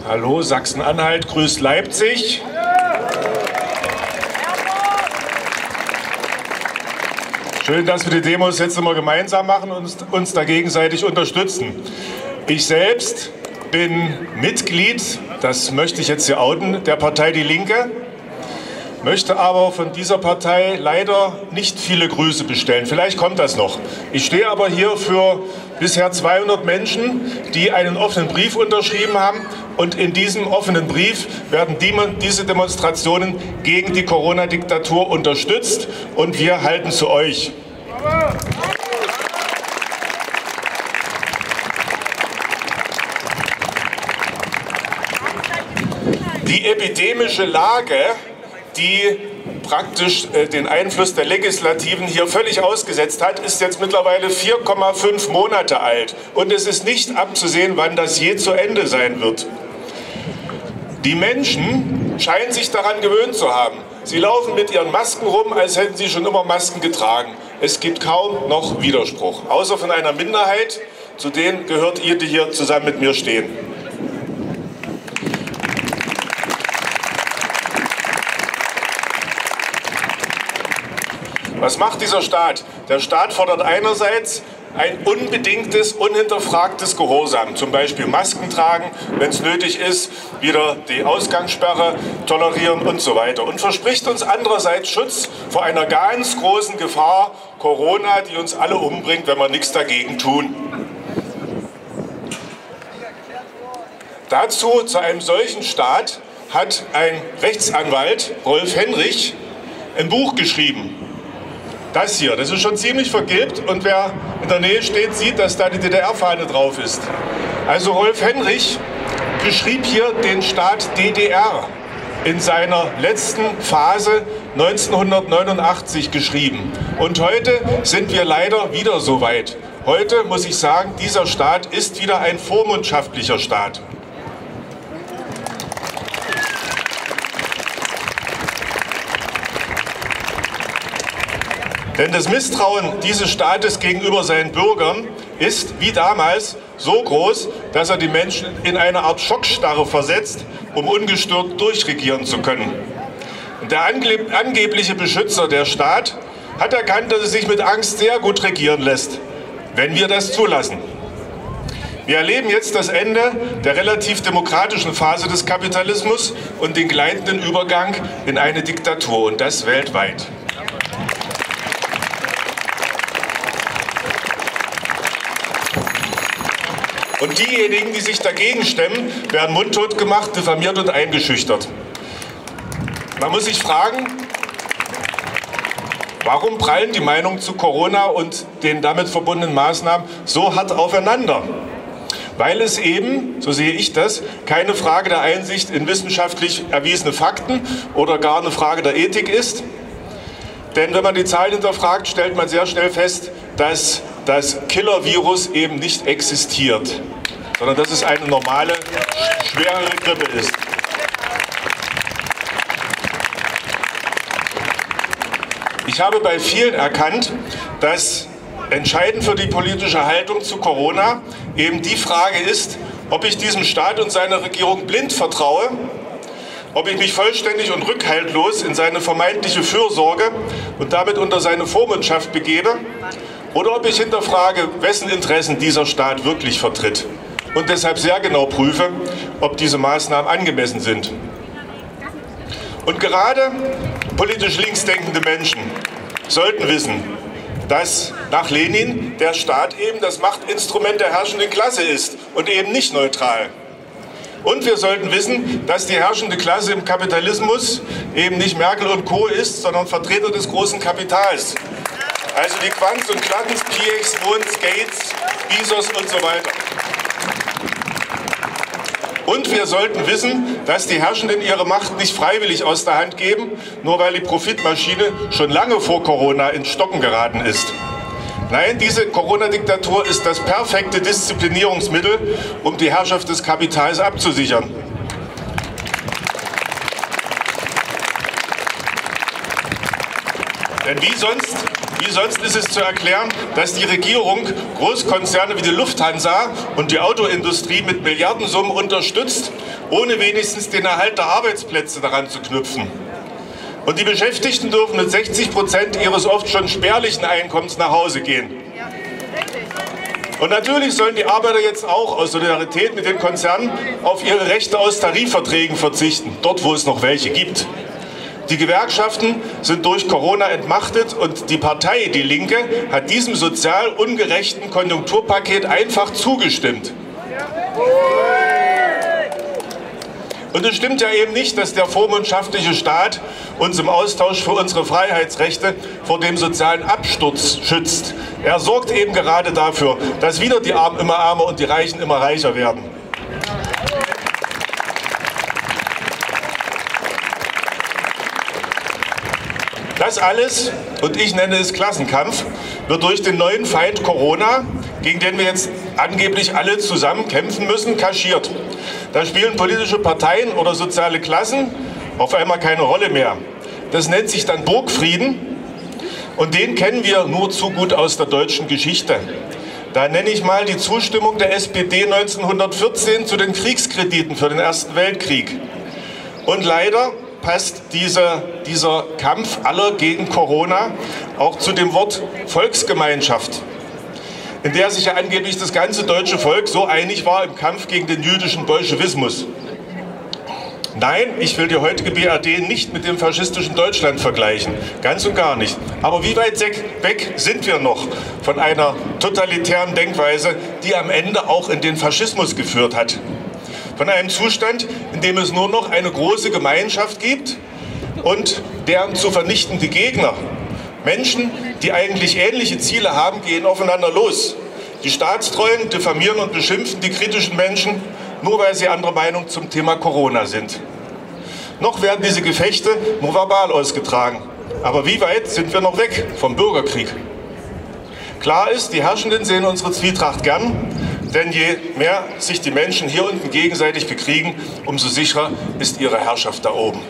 Hallo, Sachsen-Anhalt grüßt Leipzig. Schön, dass wir die Demos jetzt immer gemeinsam machen und uns da gegenseitig unterstützen. Ich selbst bin Mitglied, das möchte ich jetzt hier outen, der Partei Die Linke, möchte aber von dieser Partei leider nicht viele Grüße bestellen. Vielleicht kommt das noch. Ich stehe aber hier für bisher 200 Menschen, die einen offenen Brief unterschrieben haben. Und in diesem offenen Brief werden diese Demonstrationen gegen die Corona-Diktatur unterstützt. Und wir halten zu euch. Die epidemische Lage, die praktisch den Einfluss der Legislativen hier völlig ausgesetzt hat, ist jetzt mittlerweile 4,5 Monate alt. Und es ist nicht abzusehen, wann das je zu Ende sein wird. Die Menschen scheinen sich daran gewöhnt zu haben. Sie laufen mit ihren Masken rum, als hätten sie schon immer Masken getragen. Es gibt kaum noch Widerspruch, außer von einer Minderheit, zu denen gehört ihr, die hier zusammen mit mir stehen. Was macht dieser Staat? Der Staat fordert einerseits ein unbedingtes, unhinterfragtes Gehorsam, zum Beispiel Masken tragen, wenn es nötig ist, wieder die Ausgangssperre tolerieren und so weiter. Und verspricht uns andererseits Schutz vor einer ganz großen Gefahr, Corona, die uns alle umbringt, wenn wir nichts dagegen tun. Dazu, zu einem solchen Staat, hat ein Rechtsanwalt, Rolf Henrich, ein Buch geschrieben. Das hier, das ist schon ziemlich vergilbt und wer in der Nähe steht, sieht, dass da die DDR-Fahne drauf ist. Also Rolf Henrich beschrieb hier den Staat DDR in seiner letzten Phase 1989 geschrieben. Und heute sind wir leider wieder so weit. Heute muss ich sagen, dieser Staat ist wieder ein vormundschaftlicher Staat. Denn das Misstrauen dieses Staates gegenüber seinen Bürgern ist, wie damals, so groß, dass er die Menschen in eine Art Schockstarre versetzt, um ungestört durchregieren zu können. Und der angebliche Beschützer, der Staat, hat erkannt, dass es sich mit Angst sehr gut regieren lässt, wenn wir das zulassen. Wir erleben jetzt das Ende der relativ demokratischen Phase des Kapitalismus und den gleitenden Übergang in eine Diktatur, und das weltweit. Und diejenigen, die sich dagegen stemmen, werden mundtot gemacht, diffamiert und eingeschüchtert. Man muss sich fragen, warum prallen die Meinungen zu Corona und den damit verbundenen Maßnahmen so hart aufeinander? Weil es eben, so sehe ich das, keine Frage der Einsicht in wissenschaftlich erwiesene Fakten oder gar eine Frage der Ethik ist. Denn wenn man die Zahlen hinterfragt, stellt man sehr schnell fest, dass das Killer-Virus eben nicht existiert, sondern dass es eine normale, schwerere Grippe ist. Ich habe bei vielen erkannt, dass entscheidend für die politische Haltung zu Corona eben die Frage ist, ob ich diesem Staat und seiner Regierung blind vertraue, ob ich mich vollständig und rückhaltlos in seine vermeintliche Fürsorge und damit unter seine Vormundschaft begebe, oder ob ich hinterfrage, wessen Interessen dieser Staat wirklich vertritt und deshalb sehr genau prüfe, ob diese Maßnahmen angemessen sind. Und gerade politisch linksdenkende Menschen sollten wissen, dass nach Lenin der Staat eben das Machtinstrument der herrschenden Klasse ist und eben nicht neutral. Und wir sollten wissen, dass die herrschende Klasse im Kapitalismus eben nicht Merkel und Co. ist, sondern Vertreter des großen Kapitals. Also die Quants und Klattens, Piechs, Munds, Gates, Bezos und so weiter. Und wir sollten wissen, dass die Herrschenden ihre Macht nicht freiwillig aus der Hand geben, nur weil die Profitmaschine schon lange vor Corona ins Stocken geraten ist. Nein, diese Corona-Diktatur ist das perfekte Disziplinierungsmittel, um die Herrschaft des Kapitals abzusichern. Denn wie sonst ist es zu erklären, dass die Regierung Großkonzerne wie die Lufthansa und die Autoindustrie mit Milliardensummen unterstützt ohne wenigstens den Erhalt der Arbeitsplätze daran zu knüpfen. Und die Beschäftigten dürfen mit 60% ihres oft schon spärlichen Einkommens nach Hause gehen. Und natürlich sollen die Arbeiter jetzt auch aus Solidarität mit den Konzernen auf ihre Rechte aus Tarifverträgen verzichten, dort wo es noch welche gibt. Die Gewerkschaften sind durch Corona entmachtet und die Partei Die Linke hat diesem sozial ungerechten Konjunkturpaket einfach zugestimmt. Und es stimmt ja eben nicht, dass der vormundschaftliche Staat uns im Austausch für unsere Freiheitsrechte vor dem sozialen Absturz schützt. Er sorgt eben gerade dafür, dass wieder die Armen immer ärmer und die Reichen immer reicher werden. Das alles, und ich nenne es Klassenkampf, wird durch den neuen Feind Corona, gegen den wir jetzt angeblich alle zusammen kämpfen müssen, kaschiert. Da spielen politische Parteien oder soziale Klassen auf einmal keine Rolle mehr. Das nennt sich dann Burgfrieden und den kennen wir nur zu gut aus der deutschen Geschichte. Da nenne ich mal die Zustimmung der SPD 1914 zu den Kriegskrediten für den Ersten Weltkrieg. Und leider passt dieser Kampf aller gegen Corona auch zu dem Wort Volksgemeinschaft, in der sich ja angeblich das ganze deutsche Volk so einig war im Kampf gegen den jüdischen Bolschewismus. Nein, ich will die heutige BRD nicht mit dem faschistischen Deutschland vergleichen, ganz und gar nicht. Aber wie weit weg sind wir noch von einer totalitären Denkweise, die am Ende auch in den Faschismus geführt hat? Von einem Zustand, in dem es nur noch eine große Gemeinschaft gibt und deren zu vernichtende Gegner, Menschen, die eigentlich ähnliche Ziele haben, gehen aufeinander los. Die Staatstreuen diffamieren und beschimpfen die kritischen Menschen, nur weil sie anderer Meinung zum Thema Corona sind. Noch werden diese Gefechte nur verbal ausgetragen. Aber wie weit sind wir noch weg vom Bürgerkrieg? Klar ist, die Herrschenden sehen unsere Zwietracht gern, denn je mehr sich die Menschen hier unten gegenseitig bekriegen, umso sicherer ist ihre Herrschaft da oben.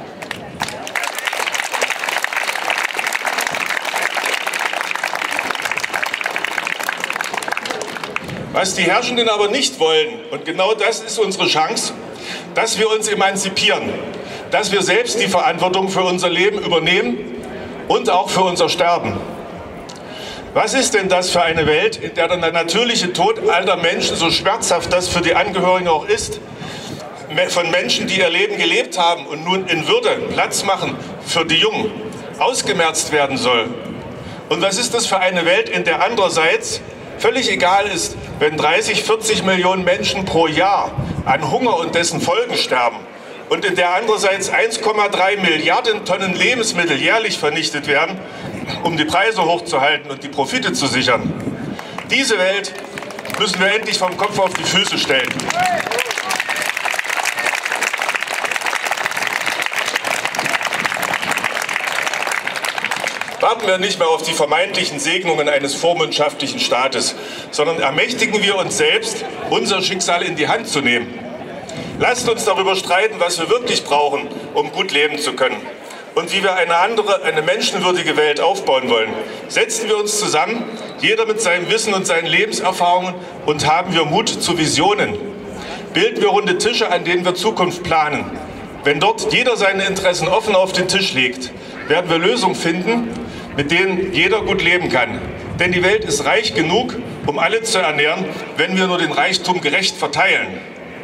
Was die Herrschenden aber nicht wollen, und genau das ist unsere Chance, dass wir uns emanzipieren, dass wir selbst die Verantwortung für unser Leben übernehmen und auch für unser Sterben. Was ist denn das für eine Welt, in der der natürliche Tod alter Menschen, so schmerzhaft das für die Angehörigen auch ist, von Menschen, die ihr Leben gelebt haben und nun in Würde Platz machen für die Jungen, ausgemerzt werden soll? Und was ist das für eine Welt, in der andererseits völlig egal ist, wenn 30, 40 Millionen Menschen pro Jahr an Hunger und dessen Folgen sterben und in der andererseits 1,3 Milliarden Tonnen Lebensmittel jährlich vernichtet werden, um die Preise hochzuhalten und die Profite zu sichern? Diese Welt müssen wir endlich vom Kopf auf die Füße stellen. Warten wir nicht mehr auf die vermeintlichen Segnungen eines vormundschaftlichen Staates, sondern ermächtigen wir uns selbst, unser Schicksal in die Hand zu nehmen. Lasst uns darüber streiten, was wir wirklich brauchen, um gut leben zu können und wie wir eine andere, eine menschenwürdige Welt aufbauen wollen. Setzen wir uns zusammen, jeder mit seinem Wissen und seinen Lebenserfahrungen, und haben wir Mut zu Visionen. Bilden wir runde Tische, an denen wir Zukunft planen. Wenn dort jeder seine Interessen offen auf den Tisch legt, werden wir Lösungen finden, mit denen jeder gut leben kann. Denn die Welt ist reich genug, um alle zu ernähren, wenn wir nur den Reichtum gerecht verteilen.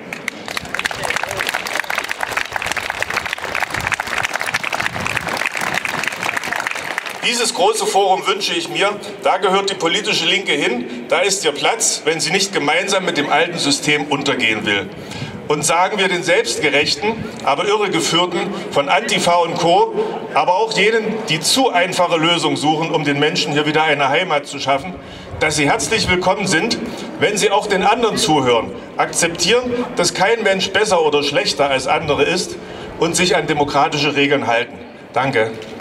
Dieses große Forum wünsche ich mir, da gehört die politische Linke hin, da ist ihr Platz, wenn sie nicht gemeinsam mit dem alten System untergehen will. Und sagen wir den Selbstgerechten, aber Irregeführten von Antifa und Co., aber auch jenen, die zu einfache Lösungen suchen, um den Menschen hier wieder eine Heimat zu schaffen, dass sie herzlich willkommen sind, wenn sie auch den anderen zuhören, akzeptieren, dass kein Mensch besser oder schlechter als andere ist und sich an demokratische Regeln halten. Danke.